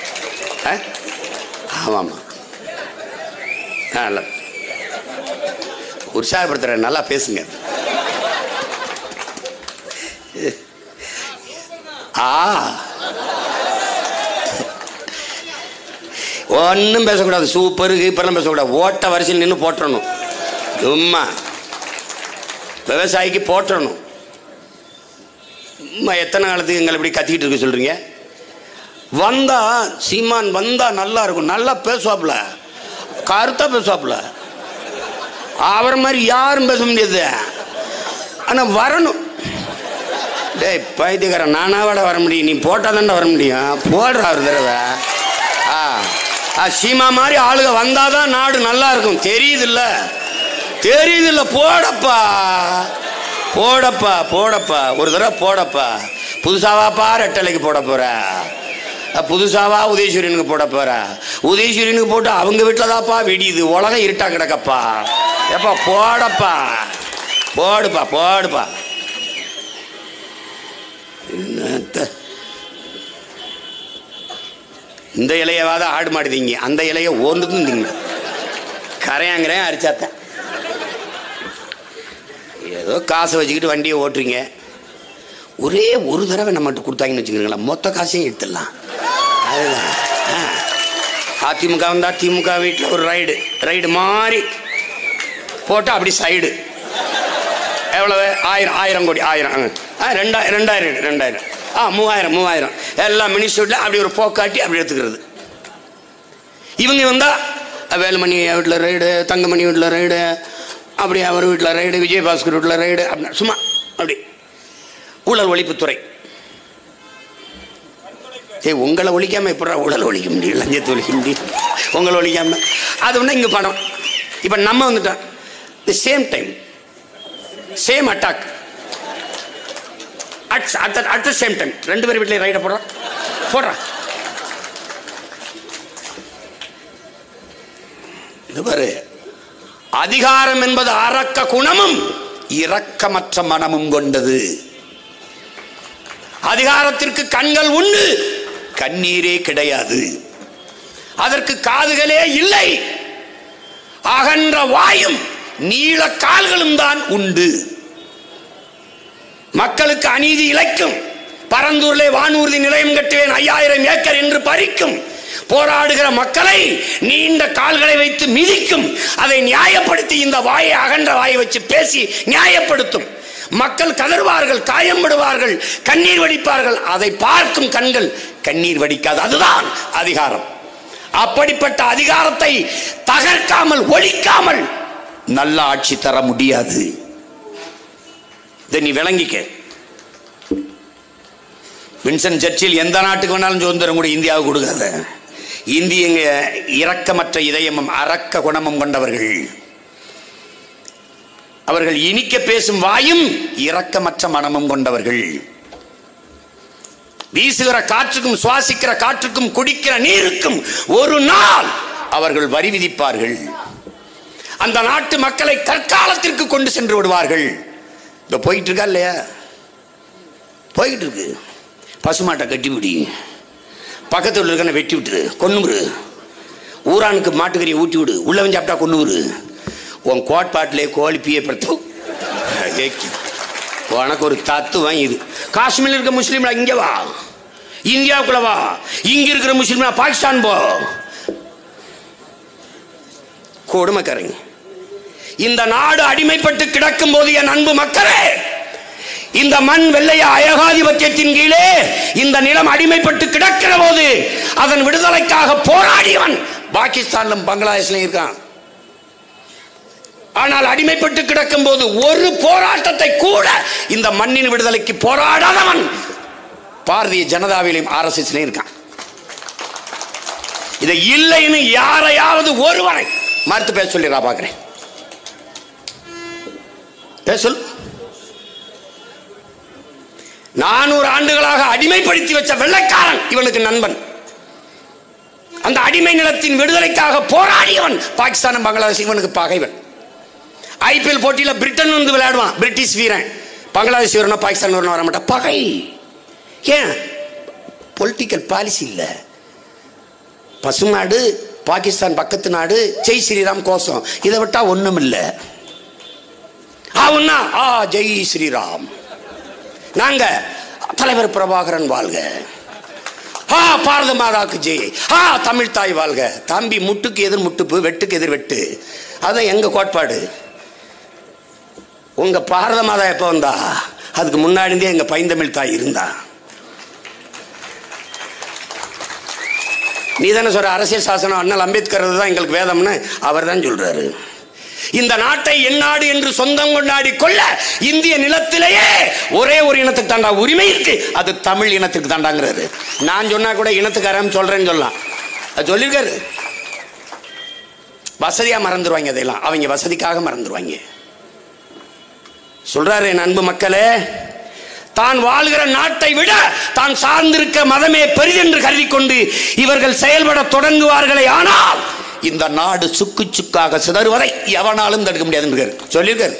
ஆமாம், நல்லா உற்சாகப்படுத்துற, நல்லா பேசுங்க. ஆ ஒன்றும் பேசக்கூடாது, சூப்பரு கீப்பர்லாம் பேசக்கூடாது. ஓட்ட வரிசையில் நின்று போட்டுறணும். சும்மா விவசாயிக்கு போட்டுறணும். எத்தனை காலத்துக்கு எங்களை இப்படி கத்திக்கிட்டு இருக்க சொல்றீங்க? வந்தா சீமான் வந்தா நல்லா இருக்கும், நல்லா பேசுவாப்புல, கருத்தா பேசுவாப்புல. அவர் மாதிரி யாரும் பேச முடியாது. ஆனால் வரணும். டேய் பைத்தியக்காரன், நானாவோட வர முடியும், நீ போட்டால் தானே வர முடியும். போடுற ஒரு தடவை. ஆ சீமா மாதிரி ஆளுங்க வந்தாதான் நாடு நல்லா இருக்கும். தெரியுதுல்ல தெரியுதுல்ல போடப்பா போடப்பா போடப்பா ஒரு தடவை போடப்பா. புதுசாவாப்பா ரெட்டலைக்கு போட போற, புதுசாவா உதயசூரியனுக்கு போட போற. உதயசூரியனுக்கு போட்டு அவங்க வீட்டில் தான்ப்பா வெடியுது, உலகம் இருட்டா கிடக்கப்பா. எப்பா போடப்பா போடுப்பா போடுப்பா. இந்த இலையவாத ஆடு மாடுதீங்க, அந்த இலைய ஓந்துக்கும் திங்க. கரையாங்கிறேன் அரிச்சாத்தேன். ஏதோ காசை வச்சுக்கிட்டு வண்டியை ஓட்டுறீங்க. ஒரே ஒரு தடவை நம்மகிட்ட கொடுத்தாங்கன்னு வச்சுக்கிறீங்களா, மொத்த காசையும் எடுத்துடலாம். அதுதான் அதிமுக வந்தா திமுக வீட்டில் ஒரு ரைடு ரைடு மாதிரி போட்டால் அப்படி சைடு எவ்வளவு? ஆயிரம் ஆயிரம் கோடி ஆயிரம் ரெண்டாயிரம் ரெண்டாயிரம் ரெண்டாயிரம் ஆ மூவாயிரம் மூவாயிரம் எல்லாம் மினிஸ்டர்ல அப்படி ஒரு போக்காட்டி அப்படி எடுத்துக்கிறது. இவங்க வந்தா வேலுமணி வீட்டில் ரைடு, தங்கமணி வீட்டில் ரைடு, அப்படி அவர் வீட்டில் ரைடு, விஜயபாஸ்கர் வீட்டில் ரைடு, அப்படின்னா சும்மா அப்படி ஊழல் ஒழிப்புத்துறை. ஏ உங்களை ஒழிக்காம எப்படா ஊழல் ஒழிக்க முடியும், லஞ்சத்தை ஒழிக்க முடியும்? உங்களை ஒழிக்காம அது ஒன்று இங்கே படம். இப்போ நம்ம வந்துட்டோம் the same time same attack at the same time ரெண்டு பேர் வீட்டில் ரைடை போடுறோம் போடுறான். இது பாரு, அதிகாரம் என்பது அரக்க குணமும் இரக்கமற்ற மனமும் கொண்டது. அதிகாரத்திற்கு கண்கள் உண்டு, கண்ணீரே கிடையாது. அதற்கு காதுகளே இல்லை, அகன்ற வாயும் நீள கால்களும் தான் உண்டு. மக்களுக்கு அநீதி இழைக்கும், பரந்தூரிலே வானூர்தி நிலையம் கட்டுவேன் ஐயாயிரம் ஏக்கர் என்று பறிக்கும், போராடுகிற மக்களை நீண்ட கால்களை வைத்து மிதிக்கும். அதை நியாயப்படுத்தி இந்த வாயை, அகன்ற வாயை வச்சு பேசி நியாயப்படுத்தும். மக்கள் கதறுவார்கள், காயம்படுவார்கள், கண்ணீர் வடிப்பார்கள். அதை பார்க்கும் கண்கள் கண்ணீர் வடிக்காது. அதுதான் அதிகாரம். அப்படிப்பட்ட அதிகாரத்தை தகர்க்காமல், ஒழிக்காமல் நல்ல ஆட்சி தர முடியாது. இதை நீ விளங்கிக்க. வின்சன் சர்ச்சில் எந்த நாட்டுக்கு வேணாலும் சுதந்திரம் கூட இந்தியாவுக்கு கொடுக்காத. இந்தியங்க இரக்கமற்ற இதயமும் அரக்க குணமும் கொண்டவர்கள். அவர்கள் இனிக்க பேசும் வாயும் இரக்கமற்ற மனமும் கொண்டவர்கள். வீசுகிற காற்றுக்கும் சுவாசிக்கிற காற்றுக்கும் குடிக்கிற நீருக்கும் ஒரு நாள் அவர்கள் வரி விதிப்பார்கள். அந்த நாட்டு மக்களை கற்காலத்திற்கு கொண்டு சென்று விடுவார்கள். இப்போ போயிட்டு இருக்கா இல்லையா? போயிட்டு இருக்கு. பசுமாட்டை கட்டிவிடி, பக்கத்தில் இருக்க வெட்டி விட்டுரு, கொன்னுரு. ஊரானுக்கு மாட்டுக்கறியை ஊட்டி விடு, உள்ள வந்து சாப்பிட்டா கொன்னுரு. உன் கோட்பாட்டிலே கோழிப்பியை படுத்தும். உனக்கு ஒரு தத்துவம் இது. காஷ்மீரில் இருக்க முஸ்லீம்ல இங்கே வா, இந்தியாவுக்குள்ள வா. இங்க இருக்கிற முஸ்லீம்ல பாகிஸ்தான் போ. கொடுமைக்காரங்க. இந்த நாடு அடிமைப்பட்டு கிடக்கும் போது என் அன்பு மக்களே, இந்த மண் வெள்ளைய அயகாதிபத்தியத்தின் கீழே இந்த நிலம் அடிமைப்பட்டு கிடக்கிற போது அதன் விடுதலைக்காக போராடியவன் பாகிஸ்தானிலும் பங்களாதேஷ்லையும் இருக்கான். ஆனால் அடிமைப்பட்டு கிடக்கும் போது ஒரு போராட்டத்தை கூட இந்த மண்ணின் விடுதலைக்கு போராடாதவன் பாரதிய ஜனதாவிலும் ஆர் எஸ் எஸ் இருக்கான். இதை இல்லைன்னு யாரையாவது ஒருவரை மறுத்து பேச சொல்லிடா பாக்குறேன். பேசல் நானூறு ஆண்டுகளாக அடிமைப்படுத்தி வச்ச வெள்ளைக்காரன் இவனுக்கு நண்பன். அந்த அடிமை நிலத்தின் விடுதலைக்காக போராடியவன் பாகிஸ்தான் பங்களாதேஷ் இவனுக்கு பகைவன். ஐபிஎல் போட்டியில பிரிட்டன் வந்து விளையாடுவான், பிரிட்டிஷ் வீரன். பங்களாதேஷ் வீரனோ பாகிஸ்தான் வீரனோ வர மாட்டான், பகை. ஏன்? பொலிட்டிக்கல் பாலிசி இல்ல. பசுநாடு பாகிஸ்தான் பக்கத்து நாடு, ஜெய் ஸ்ரீராம் கோஷம், இதை விட்டா ஒண்ணும் இல்ல. ஆவுன்னா ஆ ஜெய் ஸ்ரீராம், நாங்க தலைவர் பிரபாகரன் வாழ்க, ஆ பாரத மாதாக்கு ஜெய், ஆ தமிழ் தாய் வாழ்க. தம்பி முட்டுக்கு எதிர் முட்டுப்பு, வெட்டுக்கு எதிர் வெட்டு, அதான் எங்க கோட்பாடு. உங்க பாரத மாதா எப்ப வந்தா? அதுக்கு முன்னாடியே எங்க பைந்தமிழ் தாய் இருந்தா. நீ தானே சொல்ற அரசியல் சாசனம் அண்ணல் அம்பேத்கர் தான் எங்களுக்கு வேதம்னு அவர் தான் சொல்றாரு. இந்த நாட்டை எந்நாடு என்று சொந்தம் கொண்டாடி கொள்ள இந்திய நிலத்திலேயே ஒரே ஒரு இனத்துக்கு தாண்டா உரிமை இருக்கு, அது தமிழ் இனத்துக்கு தாண்டாங்கிறாரு. நான் சொன்னா கூட இனத்துக்காரன் சொல்றேன்னு சொல்லலாம், அது சொல்லியிருக்காரு. வசதியா மறந்துடுவாங்க, அதெல்லாம் அவங்க வசதிக்காக மறந்துடுவாங்க. சொல்றாரு, என் அன்பு மக்களே, தான் வாழ்கிற நாட்டை விட தான் சார்ந்திருக்க மதமே பெரிதென்று கருதி கொண்டு இவர்கள் செயல்பட தொடங்குவார்களே, ஆனால் இந்த நாடு சுக்கு சுக்காக சிதறுவதை எவனாலும் தடுக்க முடியாது சொல்லியிருக்காரு.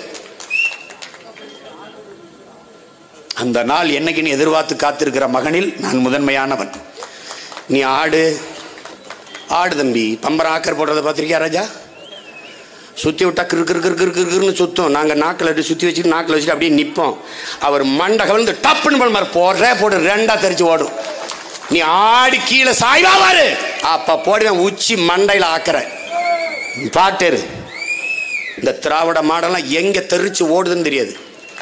அந்த நாள் என்னைக்கு எதிர்பார்த்து காத்திருக்கிற மகனில் நான் முதன்மையானவன். நீ ஆடு ஆடு தம்பி. பம்பரம் ஆக்கர் போடுறத பார்த்திருக்கியா ராஜா? சுற்றி விட்டா கிரு கிரு கிரு கிரு கிருன்னு சுத்தம். நாங்கள் நாக்கில் அப்படி சுற்றி வச்சுட்டு நாக்கில் வச்சுட்டு அப்படியே நிற்போம். அவர் மண்டை கவிழ்ந்து டப்புன்னு பண்ண மாதிரி போடுற போடு ரெண்டா தெரிச்சு ஓடும். நீ ஆடி கீழே சாய்வாரு, அப்ப போடுவேன் உச்சி மண்டையில் ஆக்கிற பாட்டேரு. இந்த திராவிட மாடெல்லாம் எங்க தெரிச்சு ஓடுதுன்னு தெரியாது.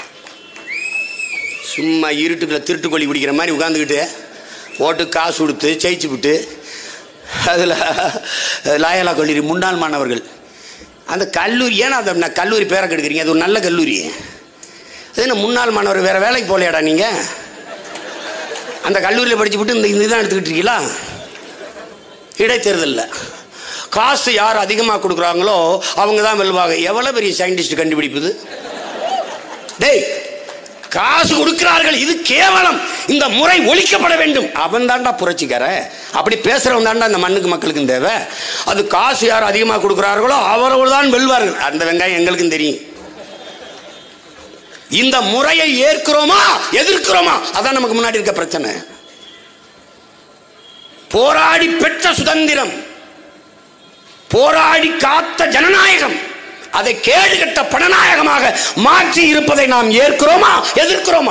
சும்மா இருட்டுக்குள்ள திருட்டுக்கொல்லி பிடிக்கிற மாதிரி உட்காந்துக்கிட்டு ஓட்டு காசு கொடுத்து ஜெயிச்சு விட்டு, அதில் லாயலா கல்லூரி முன்னாள் மாணவர்கள் அந்த கல்லூரி, ஏன்னா அந்த கல்லூரி பேரை கெடுக்கிறீங்க, அது ஒரு நல்ல கல்லூரி. அது என்ன முன்னாள் மாணவர், வேற வேலைக்கு போகலையாடா நீங்க? அந்த கல்லூரியில் படிச்சு விட்டு இந்த இதுதான் எடுத்துக்கிட்டு இருக்கீங்களா? இடைத்தேர்தலில் காசு யார் அதிகமாக கொடுக்குறாங்களோ அவங்க தான் வெல்வாங்க. எவ்வளோ பெரிய சயின்டிஸ்ட் கண்டுபிடிப்புது. டேய், காசு கொடுக்கிறார்கள், இது கேவலம், இந்த முறை ஒழிக்கப்பட வேண்டும். அவன் தாண்டா புரட்சிக்கார. அப்படி பேசுறவன் தாண்டா இந்த மண்ணுக்கு மக்களுக்கு தேவை. அது காசு யார் அதிகமாக கொடுக்கிறார்களோ அவர்கள் தான் வெல்வார்கள். அந்த வெங்காயம் எங்களுக்கும் தெரியும். இந்த முறையை ஏற்கிறோமா எதிர்க்கிறோமா, அதான் நமக்கு முன்னாடி இருக்க பிரச்சனை. போராடி பெற்ற சுதந்திரம், போராடி காத்த ஜனநாயகம், அதை கேடுகட்ட பணநாயகமாக மாற்றி இருப்பதை நாம் ஏற்கிறோமா எதிர்க்கிறோமா?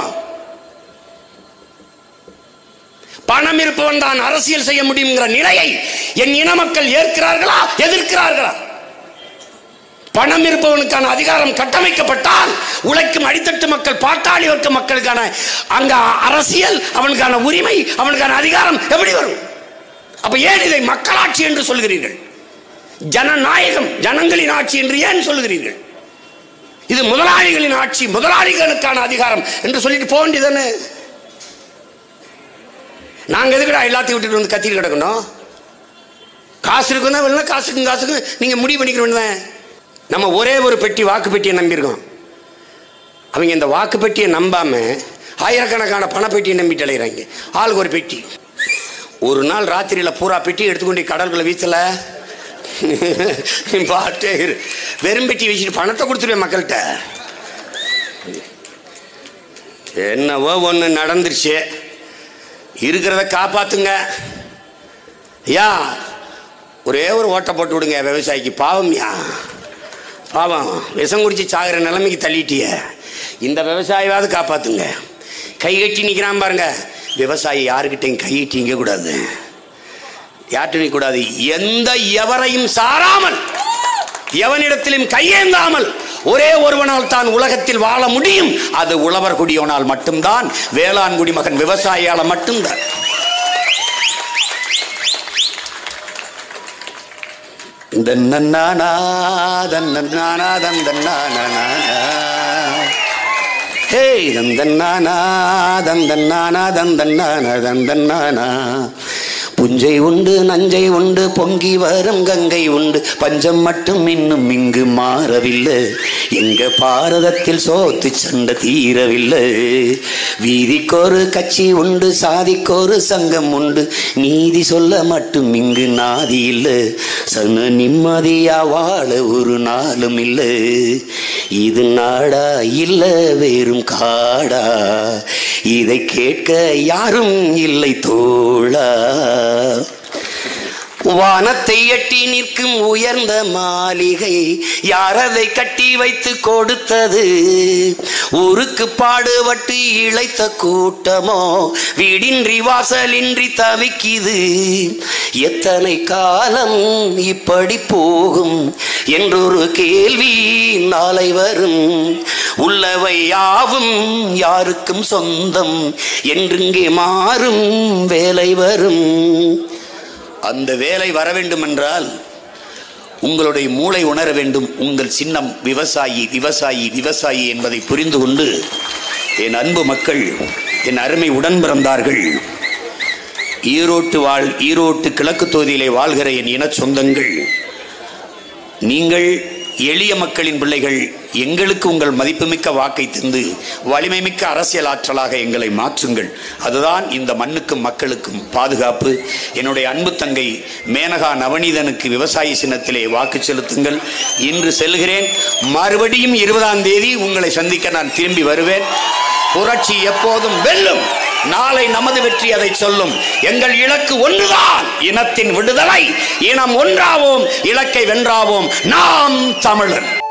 பணம் இருப்பவன் தான் அரசியல் செய்ய முடியுங்கிற நிலையை என் இன மக்கள் ஏற்கிறார்களா எதிர்க்கிறார்களா? பணம் இருப்பவனுக்கான அதிகாரம் கட்டமைக்கப்பட்டால் உழைக்கும் அடித்தட்டு மக்கள், பாட்டாளி வர்க்க மக்களுக்கான அங்க அரசியல், அவனுக்கான உரிமை, அவனுக்கான அதிகாரம் எப்படி வரும்? அப்ப ஏன் இதை மக்களாட்சி என்று சொல்கிறீர்கள்? ஜனநாயகம், ஜனங்களின் ஆட்சி என்று ஏன் சொல்கிறீர்கள்? இது முதலாளிகளின் ஆட்சி, முதலாளிகளுக்கான அதிகாரம் என்று சொல்லிட்டு போக வேண்டியதானே? நாங்க எதுக்குடா எல்லாத்தையும் விட்டுட்டு வந்து கத்திட்டு கிடக்கணும்? காசு இருக்குன்னா வெளில காசுக்கும் காசுக்கும் நீங்க முடிவு பண்ணிக்க வேண்டியதான். நம்ம ஒரே ஒரு பெட்டி வாக்கு பெட்டியை நம்பியிருக்கோம். அவங்க இந்த வாக்கு பெட்டியை நம்பாம ஆயிரக்கணக்கான பணப்பெட்டியை நம்பிட்டு அலைகிறாங்க. ஆளுக்கு ஒரு பெட்டி. ஒரு நாள் ராத்திரியில பூரா பெட்டி எடுத்துக்கொண்டு கடற்குள்ள வீச்சல பாட்டே வெறும் பெட்டி வச்சுட்டு பணத்தை கொடுத்துருவேன் மக்கள்கிட்ட. என்னவோ ஒன்று நடந்துருச்சு, இருக்கிறத காப்பாத்துங்க ஐயா. ஒரே ஒரு ஓட்டை போட்டு விடுங்க விவசாயிக்கு. பாவம்யா, பாவம், விஷம் குடிச்சு சாகிற நிலைமைக்கு தள்ளிட்டிய. இந்த விவசாயியாவது காப்பாத்துங்க. கை கட்டி நிற்கிறான் பாருங்க. விவசாயி யாருக்கிட்டையும் கை கட்டி நிற்க கூடாது, யார்கிட்ட கூடாது. எந்த எவரையும் சாராமல், எவனிடத்திலும் கையேந்தாமல் ஒரே ஒருவனால் தான் உலகத்தில் வாழ முடியும். அது உழவர் குடியோனால் மட்டும்தான், வேளாண் குடிமகன் விவசாயியால மட்டும்தான். தன்னன்னானா தன்னன்னானா தந்தன்னானா ஹே தந்தன்னானா தந்தன்னானா தந்தன்னானா தந்தன்னானா புஞ்சை உண்டு நஞ்சை உண்டு பொங்கி வரும் கங்கை உண்டு பஞ்சம் மட்டும் இன்னும் இங்கு மாறவில்லை எங்க பாரதத்தில் சோத்து சண்டை தீரவில்லை வீதிக்கொரு கட்சி உண்டு சாதிக்கொரு சங்கம் உண்டு நீதி சொல்ல மட்டும் இங்கு நாதி இல்லை சன நிம்மதியா வாழ ஒரு நாளும் இல்லை இது நாடா இல்ல வேறும் காடா இதை கேட்க யாரும் இல்லை தோழா வானத்தை எட்டி நிற்கும் உயர்ந்த மாளிகை யாரதை கட்டி வைத்து கொடுத்தது ஊருக்கு பாடுபட்டு இழைத்த கூட்டமோ வீடின்றி வாசலின்றி தவிக்குது எத்தனை காலம் இப்படி போகும் என்றொரு கேள்வி நாளை வரும் உள்ளவை யாவும் யாருக்கும் சொந்தம் என்றிங்கே மாறும் வேலை வரும் அந்த வேலை வர வேண்டும் என்றால் உங்களுடைய மூளை உணர வேண்டும் உங்கள் சின்னம் விவசாயி விவசாயி விவசாயி என்பதை புரிந்து கொண்டு என் அன்பு மக்கள் என் அருமை உடன் பிறந்தார்கள் ஈரோட்டு வாழ் ஈரோட்டு கிழக்கு தொகுதியிலே வாழ்கிற என் இன சொந்தங்கள் நீங்கள் எளிய மக்களின் பிள்ளைகள் எங்களுக்கு உங்கள் மதிப்புமிக்க வாக்கை தந்து வலிமை மிக்க அரசியல் ஆற்றலாக எங்களை மாற்றுங்கள் அதுதான் இந்த மண்ணுக்கும் மக்களுக்கும் பாதுகாப்பு என்னுடைய அன்பு தங்கை மேனகா நவநீதனுக்கு விவசாயி சின்னத்திலே வாக்கு செலுத்துங்கள் இன்று செல்கிறேன் மறுபடியும் இருபதாம் தேதி உங்களை சந்திக்க நான் திரும்பி வருவேன் புரட்சி எப்போதும் வெல்லும் நாளை நமது வெற்றி அதை சொல்லும் எங்கள் இலக்கு ஒன்றுதான் இனத்தின் விடுதலை இனம் ஒன்றாவோம் இலக்கை வென்றாவோம் நாம் தமிழர்